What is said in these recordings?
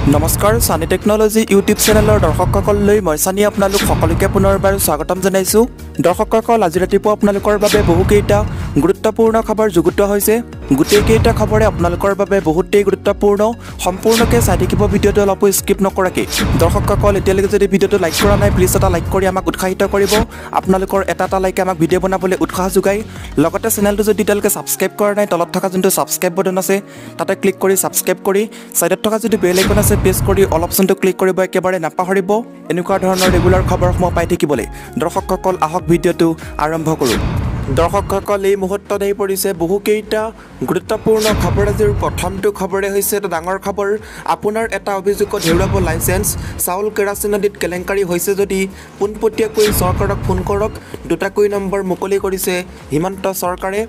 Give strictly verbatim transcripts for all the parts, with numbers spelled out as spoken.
নমস্কাৰ সানি technology YouTube চেনেলৰ দৰ্শকসকললৈ মই সানি আপোনালোক সকলোকে পুনৰবাৰ স্বাগতম জনাইছো। দৰ্শকসকল আজি ৰাতিপুৱা আপোনালোকৰ বাবে বহুকেইটা গুৰুত্বপূৰ্ণ খবৰ যুগুতোৱা হৈছে। গোটেইকেইটা খবৰে আপোনালোকৰ বাবে বহুতেই গুৰুত্বপূৰ্ণ। সম্পূৰ্ণকৈ চাই থাকিব ভিডিঅ'টো অলপো স্কিপ নকৰাকৈ। দৰ্শকসকল এতিয়ালৈকে যদি ভিডিঅ'টো লাইক কৰা নাই প্লিজ এটা লাইক কৰি আমাক উৎসাহিত কৰিব। আপোনালোকৰ এটা এটা লাইকে আমাক ভিডিঅ' বনাবলৈ উৎসাহ যোগায়। লগতে চেনেলটো যদি এতিয়ালৈকে ছাবস্ক্ৰাইব কৰা নাই তলত থকা যোনটো ছাবস্ক্ৰাইব বাটন আছে তাতে ক্লিক কৰি ছাবস্ক্ৰাইব কৰি সাইডত থকা যদি বেল আইকন আছে প্ৰেছ কৰি অল অপশ্যনটো ক্লিক কৰিব একেবাৰে নাপাহৰিব এনেকুৱা ধৰণৰ ৰেগুলাৰ খবৰসমূহ পাই থাকিবলৈ। দৰ্শকসকল আহক ভিডিঅ'টো আৰম্ভ কৰোঁ। দৰ্শকসকল এই মুহূৰ্তত আহি পৰিছে বহুকেইটা গুৰুত্বপূৰ্ণ খবৰ। আজিৰ প্ৰথমটো খবৰে হৈছে এটা ডাঙৰ খবৰ। আপোনাৰ এটা অভিযোগত হেৰুৱাব লাইচেন্স। চাউল কেৰাচিন আদিত কেলেংকাৰী হৈছে যদি পোনপটীয়াকৈ চৰকাৰক ফোন কৰক। দুটাকৈ নম্বৰ মুকলি কৰিছে হিমন্ত চৰকাৰে।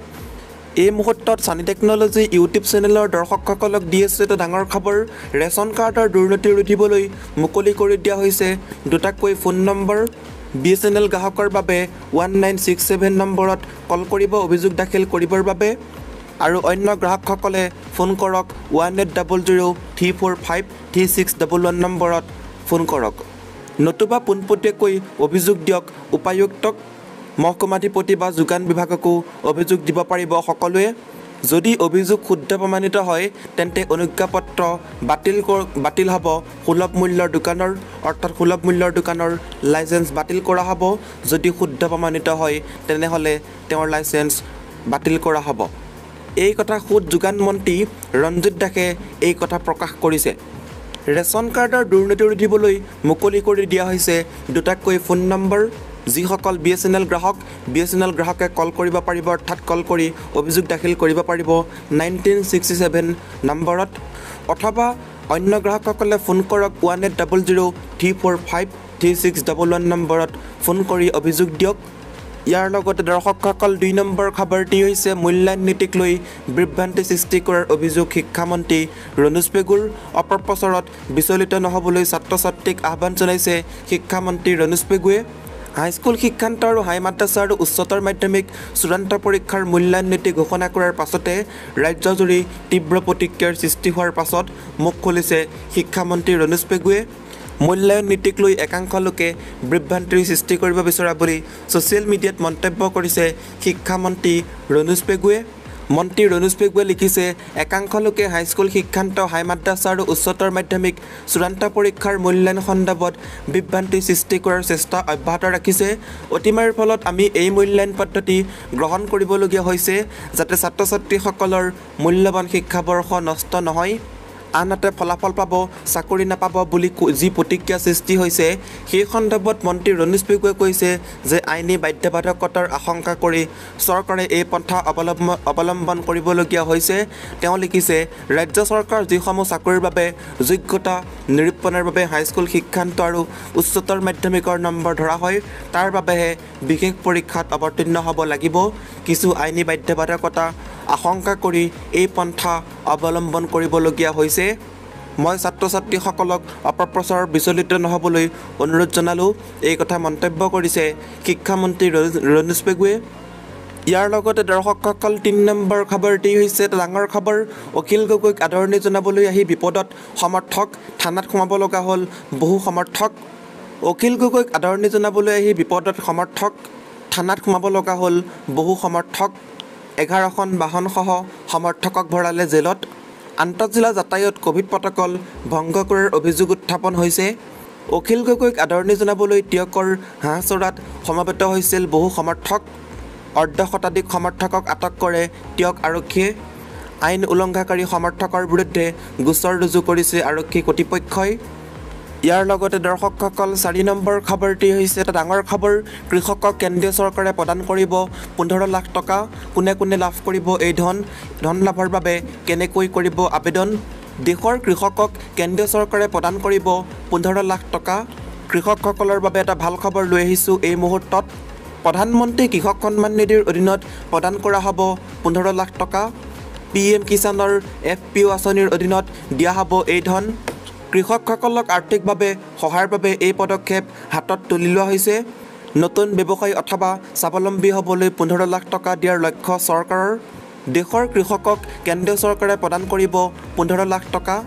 এই মুহূৰ্তত সানি টেকনলজি ইউটিউব চেনেলৰ দৰ্শকসকলক দি আছে এটা ডাঙৰ খবৰ। ৰেচন কাৰ্ডৰ দুৰ্নীতি ৰুধিবলৈ মুকলি কৰি দিয়া হৈছে দুটাকৈ phone number. B S N L গ্ৰাহকৰ বাবে ওৱান নাইন ছিক্স ছেভেন নম্বৰত কল কৰিব অভিযোগ দাখিল কৰিবৰ বাবে, আৰু অন্য গ্ৰাহকসকলে ফোন কৰক one eight double zero' three four five three six double one নম্বৰত ফোন কৰক। নতুবা পোনপটীয়াকৈ অভিযোগ দিয়ক উপায়ুক্তক, মহকুমাধিপতি বা যোগান বিভাগকো অভিযোগ দিব পাৰিব সকলোৱে। যদি অভিযোগ শুদ্ধ প্ৰমাণিত হয় তেন্তে অনুজ্ঞাপত্ৰ বাতিল বাতিল হ'ব। সুলভ মূল্যৰ দোকানৰ অৰ্থাৎ সুলভ মূল্যৰ দোকানৰ লাইচেন্স বাতিল কৰা হ'ব। যদি শুদ্ধ প্ৰমাণিত হয় তেনেহ'লে তেওঁৰ লাইচেন্স বাতিল কৰা হ'ব। এই কথা সুদ যোগান মন্ত্ৰী ৰঞ্জিত দাসে এই কথা প্ৰকাশ কৰিছে। ৰেচন কাৰ্ডৰ দুৰ্নীতি ৰুধিবলৈ মুকলি কৰি দিয়া হৈছে দুটাকৈ ফোন নম্বৰ। যিসকল বি এছ এন এল গ্ৰাহক বি এছ এন এল গ্ৰাহকে কল কৰিব পাৰিব, অৰ্থাৎ কল কৰি অভিযোগ দাখিল কৰিব পাৰিব নাইনটিন ছিক্সটি ছেভেন নম্বৰত, অথবা অন্য গ্ৰাহকসকলে ফোন কৰক one eight double zero' three four five three six double one নম্বৰত ফোন কৰি অভিযোগ দিয়ক। ইয়াৰ লগতে দৰ্শকসকল দুই নম্বৰ খবৰটি হৈছে মূল্যায়ন নীতিক লৈ বিভ্ৰান্তি সৃষ্টি কৰাৰ অভিযোগ শিক্ষামন্ত্ৰী ৰণোজ পেগুৰ। অপপ্ৰচাৰত বিচলিত নহ'বলৈ ছাত্ৰ ছাত্ৰীক আহ্বান জনাইছে শিক্ষামন্ত্ৰী ৰণোজ পেগুৱে। হাইস্কুল শিক্ষান্ত আৰু হাই মাদ্ৰাছা আৰু উচ্চতৰ মাধ্যমিক চূড়ান্ত পৰীক্ষাৰ মূল্যায়ন নীতি ঘোষণা কৰাৰ পাছতে ৰাজ্যজুৰি তীব্ৰ প্ৰতিক্ৰিয়াৰ সৃষ্টি হোৱাৰ পাছত মুখ খুলিছে শিক্ষামন্ত্ৰী ৰণোজ পেগুৱে। মূল্যায়ন নীতিক লৈ একাংশ লোকে বিভ্ৰান্তিৰ সৃষ্টি কৰিব বিচৰা বুলি ছ'চিয়েল মিডিয়াত মন্তব্য কৰিছে শিক্ষামন্ত্ৰী ৰণোজ পেগুৱে। মন্ত্ৰী ৰণোজ পেগুৱে লিখিছে, একাংশ লোকে হাইস্কুল শিক্ষান্ত হাই মাদ্ৰাছা আৰু উচ্চতৰ মাধ্যমিক চূড়ান্ত পৰীক্ষাৰ মূল্যায়ন সন্দৰ্ভত বিভ্ৰান্তি সৃষ্টি কৰাৰ চেষ্টা অব্যাহত ৰাখিছে। অতিমাৰীৰ ফলত আমি এই মূল্যায়ন পদ্ধতি গ্ৰহণ কৰিবলগীয়া হৈছে যাতে ছাত্ৰ ছাত্ৰীসকলৰ মূল্যৱান শিক্ষাবৰ্ষ নষ্ট নহয়, আনহাতে ফলাফল পাব চাকৰি নাপাব বুলি যি প্ৰতিক্ৰিয়া সৃষ্টি হৈছে সেই সন্দৰ্ভত মন্ত্ৰী ৰণোজ পেগুৱে কৈছে যে আইনী বাধ্যবাধকতাৰ আশংকা কৰি চৰকাৰে এই পন্থা অৱলম্বন অৱলম্বন কৰিবলগীয়া হৈছে। তেওঁ লিখিছে, ৰাজ্য চৰকাৰ যিসমূহ চাকৰিৰ বাবে যোগ্যতা নিৰূপণৰ বাবে হাইস্কুল শিক্ষান্ত আৰু উচ্চতৰ মাধ্যমিকৰ নম্বৰ ধৰা হয় তাৰ বাবেহে বিশেষ পৰীক্ষাত অৱতীৰ্ণ হ'ব লাগিব। কিছু আইনী বাধ্যবাধকতা আশংকা কৰি এই পন্থা অৱলম্বন কৰিবলগীয়া হৈছে। মই ছাত্ৰ ছাত্ৰীসকলক অপপ্ৰচাৰৰ বিচলিত নহ'বলৈ অনুৰোধ জনালোঁ। এই কথা মন্তব্য কৰিছে শিক্ষামন্ত্ৰী ৰণোজ পেগুৱে। ইয়াৰ লগতে দৰ্শকসকল তিনি নম্বৰ খবৰটি হৈছে এটা ডাঙৰ খবৰ। অখিল গগৈক আদৰণি জনাবলৈ আহি বিপদত সমৰ্থক, থানাত সোমাব লগা হ'ল বহু সমৰ্থক। অখিল গগৈক আদৰণি জনাবলৈ আহি বিপদত সমৰ্থক, থানাত সোমাব লগা হ'ল বহু সমৰ্থক। এঘাৰখন বাহনসহ সমৰ্থকক ভৰালে জেলত। আন্তঃজিলা যাতায়ত ক'ভিড প্ৰট'কল ভংগ কৰাৰ অভিযোগ উত্থাপন হৈছে। অখিল গগৈক আদৰণি জনাবলৈ টিয়কৰ হাঁহচৰাত সমবেত হৈছিল বহু সমৰ্থক। অৰ্ধ শতাধিক সমৰ্থকক আটক কৰে টিয়ক আৰক্ষীয়ে। আইন উলংঘাকাৰী সমৰ্থকৰ বিৰুদ্ধে গোচৰ ৰুজু কৰিছে আৰক্ষী কৰ্তৃপক্ষই। ইয়াৰ লগতে দৰ্শকসকল চাৰি নম্বৰ খবৰটি হৈছে এটা ডাঙৰ খবৰ। কৃষকক কেন্দ্ৰীয় চৰকাৰে প্ৰদান কৰিব পোন্ধৰ লাখ টকা। কোনে কোনে লাভ কৰিব এই ধন? ধন লাভৰ বাবে কেনেকৈ কৰিব আবেদন? দেশৰ কৃষকক কেন্দ্ৰীয় চৰকাৰে প্ৰদান কৰিব পোন্ধৰ লাখ টকা। কৃষকসকলৰ বাবে এটা ভাল খবৰ লৈ আহিছোঁ এই মুহূৰ্তত। প্ৰধানমন্ত্ৰী কৃষক সন্মান নিধিৰ অধীনত প্ৰদান কৰা হ'ব পোন্ধৰ লাখ টকা। পি এম কিষাণৰ এফ পি অ' আঁচনিৰ অধীনত দিয়া হ'ব এই ধন। কৃষকসকলক আৰ্থিকভাৱে সহায়ৰ বাবে এই পদক্ষেপ হাতত তুলি লোৱা হৈছে। নতুন ব্যৱসায়ী অথবা স্বাৱলম্বী হ'বলৈ পোন্ধৰ লাখ টকা দিয়াৰ লক্ষ্য চৰকাৰৰ। দেশৰ কৃষকক কেন্দ্ৰীয় চৰকাৰে প্ৰদান কৰিব পোন্ধৰ লাখ টকা।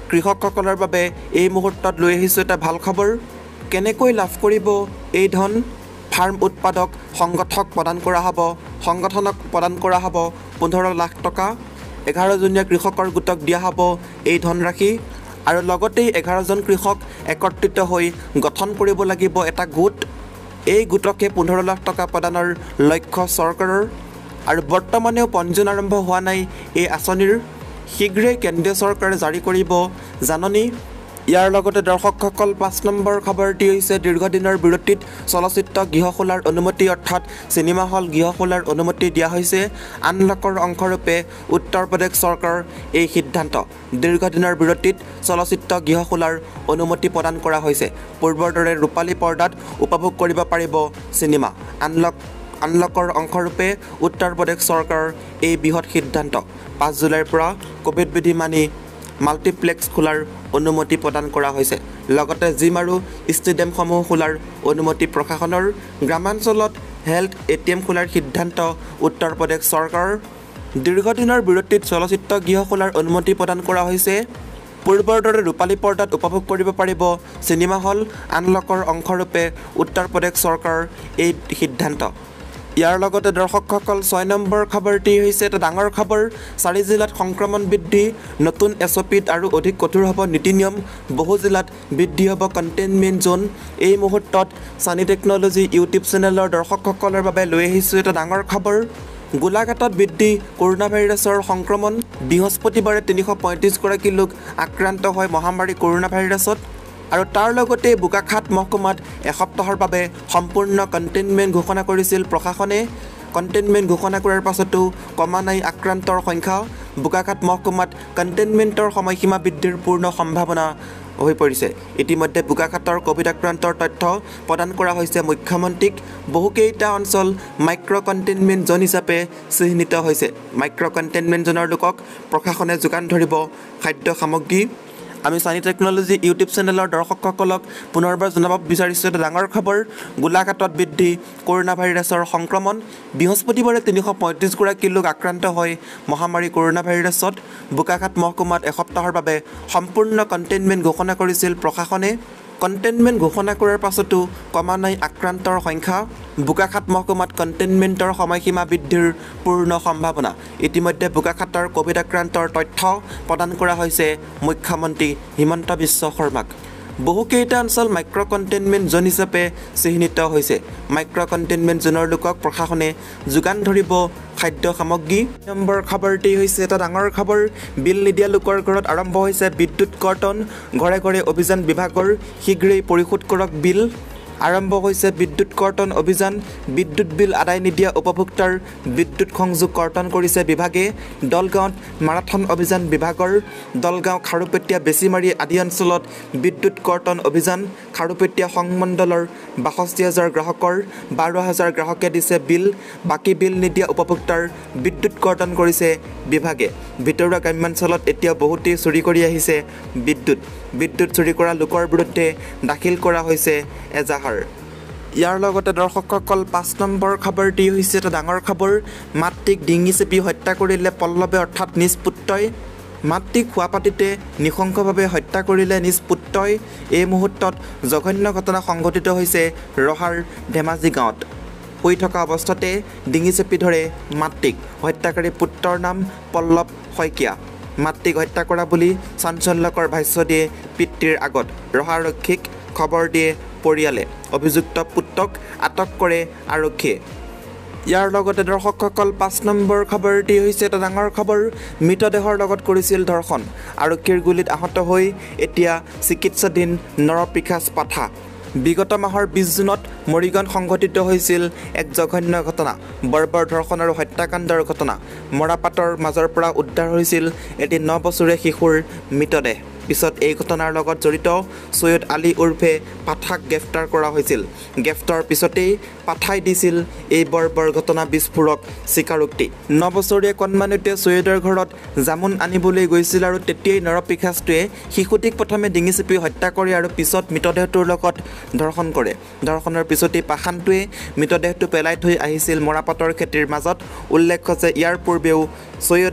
কৃষকসকলৰ বাবে এই মুহূৰ্তত লৈ আহিছোঁ এটা ভাল খবৰ। কেনেকৈ লাভ কৰিব এই ধন? ফাৰ্ম উৎপাদক সংগঠক প্ৰদান কৰা হ'ব সংগঠনক প্ৰদান কৰা হ'ব পোন্ধৰ লাখ টকা। এঘাৰজনীয়া কৃষকৰ গোটক দিয়া হ'ব এই ধনৰাশি আৰু লগতেই এঘাৰজন কৃষক একত্ৰিত হৈ গঠন কৰিব লাগিব এটা গোট। এই গোটকে পোন্ধৰ লাখ টকা প্ৰদানৰ লক্ষ্য চৰকাৰৰ আৰু বৰ্তমানেও পঞ্জীয়ন আৰম্ভ হোৱা নাই এই আঁচনিৰ। শীঘ্ৰেই কেন্দ্ৰীয় চৰকাৰে জাৰি কৰিব জাননী। ইয়াৰ লগতে দৰ্শকসকল পাঁচ নম্বৰ খবৰটি হৈছে দীৰ্ঘদিনৰ বিৰতিত চলচ্চিত্ৰ গৃহ খোলাৰ অনুমতি অৰ্থাৎ চিনেমা হল গৃহ খোলাৰ অনুমতি দিয়া হৈছে। আনলকৰ অংশৰূপে উত্তৰ প্ৰদেশ চৰকাৰৰ এই সিদ্ধান্ত। দীৰ্ঘদিনৰ বিৰতিত চলচ্চিত্ৰ গৃহ খোলাৰ অনুমতি প্ৰদান কৰা হৈছে। পূৰ্বৰ দৰে ৰূপালী পৰ্দাত উপভোগ কৰিব পাৰিব চিনেমা। আনলক আনলকৰ অংশৰূপে উত্তৰ প্ৰদেশ চৰকাৰৰ এই বৃহৎ সিদ্ধান্ত। পাঁচ জুলাইৰ পৰা কোভিড বিধি মানি মাল্টিপ্লেক্স খোলাৰ অনুমতি প্ৰদান কৰা হৈছে। লগতে জিম আৰু ষ্টেডিয়ামসমূহ খোলাৰ অনুমতি প্ৰশাসনৰ। গ্ৰামাঞ্চলত হেল্থ এ টি এম খোলাৰ সিদ্ধান্ত উত্তৰ প্ৰদেশ চৰকাৰৰ। দীৰ্ঘদিনৰ বিৰতিত চলচ্চিত্ৰ গৃহ খোলাৰ অনুমতি প্ৰদান কৰা হৈছে। পূৰ্বৰ দৰে ৰূপালী পৰ্দাত উপভোগ কৰিব পাৰিব চিনেমা হল। আনলকৰ অংশৰূপে উত্তৰ প্ৰদেশ চৰকাৰৰ এই সিদ্ধান্ত। ইয়াৰ লগতে দৰ্শকসকল ছয় নম্বৰ খবৰটি হৈছে এটা ডাঙৰ খবৰ। চাৰি জিলাত সংক্ৰমণ বৃদ্ধি, নতুন এছ অ' পিত আৰু অধিক কঠোৰ হ'ব নীতি নিয়ম। বহু জিলাত বৃদ্ধি হ'ব কণ্টেইনমেণ্ট জ'ন। এই মুহূৰ্তত ছানী টেকন'লজি ইউটিউব চেনেলৰ দৰ্শকসকলৰ বাবে লৈ আহিছোঁ এটা ডাঙৰ খবৰ। গোলাঘাটত বৃদ্ধি কৰোণা ভাইৰাছৰ সংক্ৰমণ। বৃহস্পতিবাৰে তিনিশ পঁয়ত্ৰিছগৰাকী লোক আক্ৰান্ত হয় মহামাৰী কৰোণা ভাইৰাছত আৰু তাৰ লগতে বোকাখাত মহকুমাত এসপ্তাহৰ বাবে সম্পূৰ্ণ কণ্টেইনমেণ্ট ঘোষণা কৰিছিল প্ৰশাসনে। কণ্টেইনমেণ্ট ঘোষণা কৰাৰ পাছতো কমা নাই আক্ৰান্তৰ সংখ্যা। বোকাখাত মহকুমাত কণ্টেইনমেণ্টৰ সময়সীমা বৃদ্ধিৰ পূৰ্ণ সম্ভাৱনা হৈ পৰিছে। ইতিমধ্যে বোকাখাতৰ কভিড আক্ৰান্তৰ তথ্য প্ৰদান কৰা হৈছে মুখ্যমন্ত্ৰীক। বহুকেইটা অঞ্চল মাইক্ৰ' কণ্টেইনমেণ্ট জ'ন হিচাপে চিহ্নিত হৈছে। মাইক্ৰ' কণ্টেইনমেণ্ট জ'নৰ লোকক প্ৰশাসনে যোগান ধৰিব খাদ্য সামগ্ৰী। আমি ছানী টেকন'লজি ইউটিউব চেনেলৰ দৰ্শকসকলক পুনৰবাৰ জনাব বিচাৰিছোঁ এটা ডাঙৰ খবৰ। গোলাঘাটত বৃদ্ধি কৰোণা ভাইৰাছৰ সংক্ৰমণ। বৃহস্পতিবাৰে তিনিশ পঁয়ত্ৰিছগৰাকী লোক আক্ৰান্ত হয় মহামাৰী কৰোণা ভাইৰাছত। বোকাখাত মহকুমাত এসপ্তাহৰ বাবে সম্পূৰ্ণ কণ্টেইনমেণ্ট ঘোষণা কৰিছিল প্ৰশাসনে। কণ্টেইনমেণ্ট ঘোষণা কৰাৰ পাছতো কমা নাই আক্ৰান্তৰ সংখ্যা। বোকাখাত মহকুমাত কণ্টেইনমেণ্টৰ সময়সীমা বৃদ্ধিৰ পূৰ্ণ সম্ভাৱনা। ইতিমধ্যে বোকাখাতৰ কভিড আক্ৰান্তৰ তথ্য প্ৰদান কৰা হৈছে মুখ্যমন্ত্ৰী হিমন্ত বিশ্ব শৰ্মাক। বহুকেইটা অঞ্চল মাইক্ৰ' কণ্টেইনমেণ্ট জ'ন হিচাপে চিহ্নিত হৈছে। মাইক্ৰ' কণ্টেইনমেণ্ট জ'নৰ লোকক প্ৰশাসনে যোগান ধৰিব খাদ্য সামগ্ৰী। নম্বৰ খবৰটি হৈছে এটা ডাঙৰ খবৰ। বিল নিদিয়া লোকৰ ঘৰত আৰম্ভ হৈছে বিদ্যুৎ কৰ্তন। ঘৰে ঘৰে অভিযান বিভাগৰ। শীঘ্ৰেই পৰিশোধ কৰক বিল। আৰম্ভ হৈছে বিদ্যুৎ কৰ্তন অভিযান। বিদ্যুৎ বিল আদায় নিদিয়া উপভোক্তাৰ বিদ্যুৎ সংযোগ কৰ্তন কৰিছে বিভাগে। দলগাঁৱত মাৰাথন অভিযান বিভাগৰ। দলগাঁও, খাৰুপেটীয়া, বেছিমাৰী আদি অঞ্চলত বিদ্যুৎ কৰ্তন অভিযান। খাৰুপেটীয়া সংমণ্ডলৰ বাষষ্ঠি হাজাৰ গ্ৰাহকৰ বাৰ হাজাৰ গ্ৰাহকে দিছে বিল। বাকী বিল নিদিয়া উপভোক্তাৰ বিদ্যুৎ কৰ্তন কৰিছে বিভাগে। ভিতৰুৱা গ্ৰাম্যাঞ্চলত এতিয়া বহুতেই চুৰি কৰি আহিছে বিদ্যুৎ। বিদ্যুৎ চুৰি কৰা লোকৰ বিৰুদ্ধে দাখিল কৰা হৈছে এজাহাৰ। ইয়াৰ লগতে দৰ্শকসকল পাঁচ নম্বৰ খবৰটি হৈছে এটা ডাঙৰ খবৰ। মাতৃক ডিঙি চেপি হত্যা কৰিলে পল্লৱে অৰ্থাৎ নিজ পুত্ৰই। মাতৃক শোৱাপাতিতে নৃশংসভাৱে হত্যা কৰিলে নিজ পুত্ৰই। এই মুহূৰ্তত জঘন্য ঘটনা সংঘটিত হৈছে ৰহাৰ ধেমাজি গাঁৱত। শুই থকা অৱস্থাতে ডিঙি চেপি ধৰে মাতৃক। হত্যাকাৰী পুত্ৰৰ নাম পল্লৱ শইকীয়া। মাতৃক হত্যা কৰা বুলি চাঞ্চল্যকৰ ভাষ্য দিয়ে পিতৃৰ আগত। ৰহাৰক্ষীক খবৰ দিয়ে পৰিয়ালে। অভিযুক্ত পুত্ৰক আটক কৰে আৰক্ষীয়ে। ইয়াৰ লগতে দৰ্শকসকল পাঁচ নম্বৰ খবৰটি হৈছে এটা ডাঙৰ খবৰ। মৃতদেহৰ লগত কৰিছিল ধৰ্ষণ। আৰক্ষীৰ গুলীত আহত হৈ এতিয়া চিকিৎসাধীন নৰপিশাচ পাঠা। বিগত মাহৰ বিছ জুনত মৰিগাঁৱত সংঘটিত হৈছিল এক জঘন্য ঘটনা। বৰ্বৰ ধৰ্ষণ আৰু হত্যাকাণ্ডৰ ঘটনা। মৰাপাটৰ মাজৰ পৰা উদ্ধাৰ হৈছিল এটি ন বছৰীয়া শিশুৰ মৃতদেহ। পিছত এই ঘটনাৰ লগত জড়িত সৈয়দ আলী উৰ্ফে পাঠাক গ্ৰেপ্তাৰ কৰা হৈছিল। গ্ৰেপ্তাৰৰ পিছতেই পাঠাই দিছিল এই বৰ্বৰ ঘটনা বিস্ফোৰক স্বীকাৰোক্তি। ন বছৰীয়া কণমানিটোৱে সৈয়দৰ ঘৰত জামুন আনিবলৈ গৈছিল আৰু তেতিয়াই নৰপিশাচটোৱে শিশুটিক প্ৰথমে ডিঙি চেপি হত্যা কৰে আৰু পিছত মৃতদেহটোৰ লগত ধৰ্ষণ কৰে। ধৰ্ষণৰ পিছতেই পাষাণটোৱে মৃতদেহটো পেলাই থৈ আহিছিল মৰাপাটৰ খেতিৰ মাজত। উল্লেখ্য যে ইয়াৰ পূৰ্বেও সৈয়দে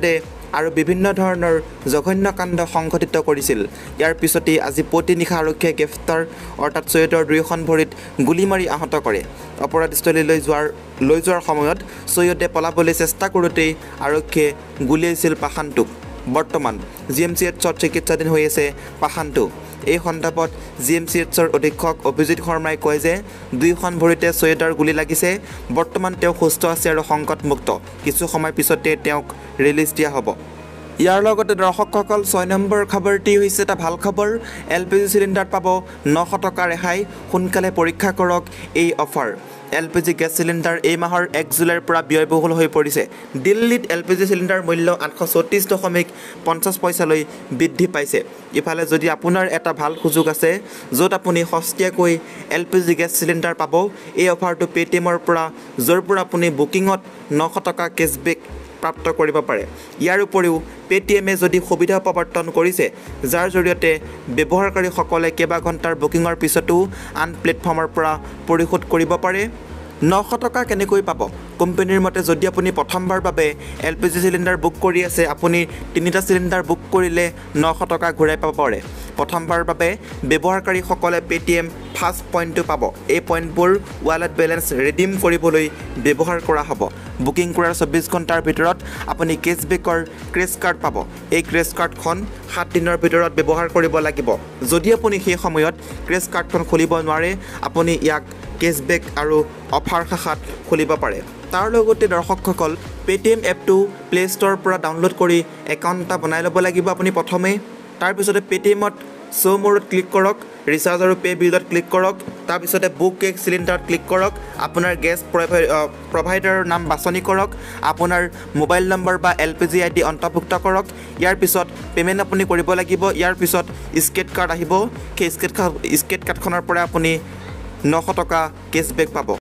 আৰু বিভিন্ন ধৰণৰ জঘন্য কাণ্ড সংঘটিত কৰিছিল। ইয়াৰ পিছতেই আজি পুৱতি নিশা আৰক্ষীয়ে গ্ৰেপ্তাৰ অৰ্থাৎ চৈয়দৰ দুয়োখন ভৰিত গুলী মাৰি আহত কৰে। অপৰাধস্থলীলৈ যোৱাৰ লৈ যোৱাৰ সময়ত চৈয়দে পলাবলৈ চেষ্টা কৰোঁতেই আৰক্ষীয়ে গুলীয়াইছিল পাখানটোক। বৰ্তমান জি এম চি এইচত চিকিৎসাধীন হৈ আছে পাখানটো। এই সন্দৰ্ভত জি এম চি এইচৰ অধীক্ষক অভিজিত শৰ্মাই কয় যে দুয়োখন ভৰিতে চৈয়দৰ গুলী লাগিছে। বৰ্তমান তেওঁ সুস্থ আছে আৰু সংকটমুক্ত। কিছু সময় পিছতে তেওঁক ৰিলিজ দিয়া হ'ব। ইয়াৰ লগতে দৰ্শকসকল ছয় নম্বৰ খবৰটি হৈছে এটা ভাল খবৰ। এল পি জি চিলিণ্ডাৰত পাব নশ টকা ৰেহাই। সোনকালে পৰীক্ষা কৰক এই offer. L P G gas cylinder এই মাহৰ এক জুলাইৰ পৰা ব্যয়বহুল হৈ পৰিছে। দিল্লীত এল পি জি চিলিণ্ডাৰ মূল্য আঠশ চৌত্ৰিছ দশমিক পঞ্চাছ পইচালৈ বৃদ্ধি পাইছে। ইফালে যদি আপোনাৰ এটা ভাল সুযোগ আছে য'ত আপুনি সস্তীয়াকৈ L P G gas cylinder পাব, এই অফাৰটো পে'টিএমৰ পৰা য'ৰ পৰা আপুনি বুকিঙত নশ টকা কেছবেক প্ৰাপ্ত কৰিব পাৰে। ইয়াৰ উপৰিও পে'টিএমে যদি সুবিধা প্ৰৱৰ্তন কৰিছে যাৰ জৰিয়তে ব্যৱহাৰকাৰীসকলে কেইবা ঘণ্টাৰ বুকিঙৰ পিছতো আন প্লেটফৰ্মৰ পৰা পৰিশোধ কৰিব পাৰে। নশ টকা কেনেকৈ পাব? কোম্পানীৰ মতে যদি আপুনি প্ৰথমবাৰ বাবে L P G cylinder book কৰি আছে, আপুনি তিনিটা চিলিণ্ডাৰ বুক কৰিলে নশ টকা ঘূৰাই পাব পাৰে। প্ৰথমবাৰৰ বাবে ব্যৱহাৰকাৰীসকলে পে'টিএম ফাৰ্ষ্ট পইণ্টটো পাব। এই পইণ্টবোৰ ৱালেট বেলেঞ্চ ৰিডিম কৰিবলৈ ব্যৱহাৰ কৰা হ'ব। বুকিং কৰাৰ চৌব্বিছ ঘণ্টাৰ ভিতৰত আপুনি কেছবেকৰ ক্ৰেছ কাৰ্ড পাব। এই ক্ৰেছ কাৰ্ডখন সাত দিনৰ ভিতৰত ব্যৱহাৰ কৰিব লাগিব। যদি আপুনি সেই সময়ত ক্ৰেছ কাৰ্ডখন খুলিব নোৱাৰে, আপুনি ইয়াক কেছবেক আৰু অফাৰ শাখাত খুলিব পাৰে। তাৰ লগতে দৰ্শকসকল পে'টিএম এপটো প্লে' ষ্ট'ৰৰ পৰা ডাউনলোড কৰি একাউণ্ট এটা বনাই ল'ব লাগিব আপুনি প্ৰথমে। তাৰপিছতে পে'টিএমত শ্ব' মোৰত ক্লিক কৰক, ৰিচাৰ্জ আৰু পে' বিলত ক্লিক কৰক। তাৰপিছতে বুক গেছ চিলিণ্ডাৰত ক্লিক কৰক। আপোনাৰ গেছ প্ৰভাইডাৰৰ নাম বাছনি কৰক। আপোনাৰ মোবাইল নম্বৰ বা L P G I D অন্তৰ্ভুক্ত কৰক। ইয়াৰ পিছত পে'মেণ্ট আপুনি কৰিব লাগিব। ইয়াৰ পিছত স্কেট কাৰ্ড আহিব। সেই স্কেট স্কেট কাৰ্ডখনৰ পৰা আপুনি নশ টকা কেছবেক পাব।